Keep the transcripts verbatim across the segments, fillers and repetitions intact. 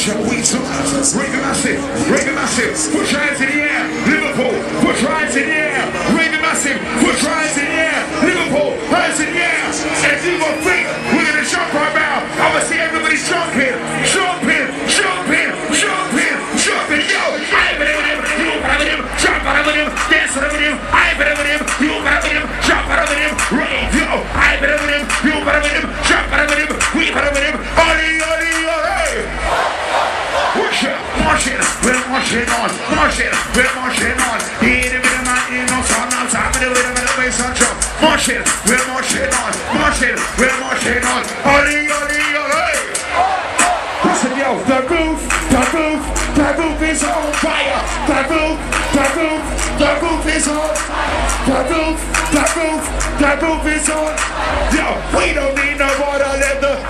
Push up, we took. Ring the massive, ring the massive. Push your hands in the air. Liverpool, push your hands in the air. Ring the massive, push your hands in the air. Liverpool, hands in the air. And if you got feet, we're gonna jump right now. I wanna see everybody jumping, jumping, jumping, jumping, jumping. Yo, I believe him, you believe him, jump out of him, dance out of him. I believe him, you believe him, jump out of him. Rave, yo, I believe him, you believe him, jump out of him. We believe him. Oli, oli, oli. Push it, march it, we're marching on, march it, we're marching on. Hit it with a man in no sun, I'm tapping it with a little bass on jump. March it, we're marching on, march it, we're marching on. Oli, oli, oli. Listen, yo, the roof, the roof, the roof is on fire. The roof, the roof, the roof is on. The roof, the roof, the roof is on. Yo, we don't need no water, let the.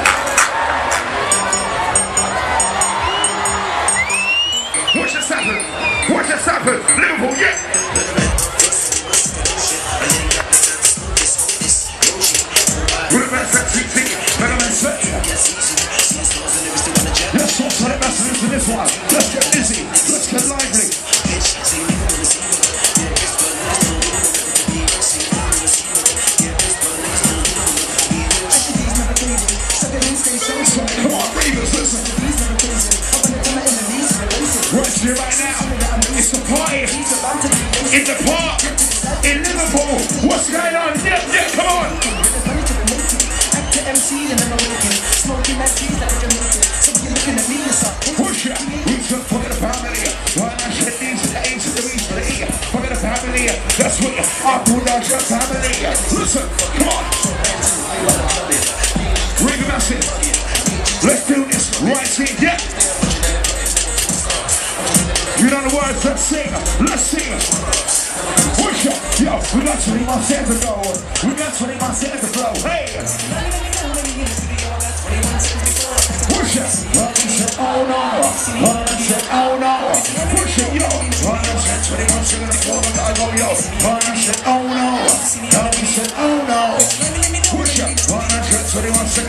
Watch this happen, watch this happen, Liverpool, yeah. We're the best at T T, better than set. Let's talk to the best into this one. Let's get busy, let's get lively. Come on, Ravens, listen. Right here, right now. It's the party. In the park. In Liverpool. What's going on? Yeah, yeah, come on. Push ya. Who's the fucking family? Why not shit these days to the reason? Fucking family. That's what I put out your family. Listen, come on. Ring the message. Let's do this right here, yeah. You know the words, let's sing, let's sing. Push up, yo, we got twenty-one seconds to go. We got twenty-one seconds to go, hey. Push up, oh no, oh no. Push it, yo. twenty-one seconds to go, I go, yo. Oh no, oh no. Push up, twenty-one seconds.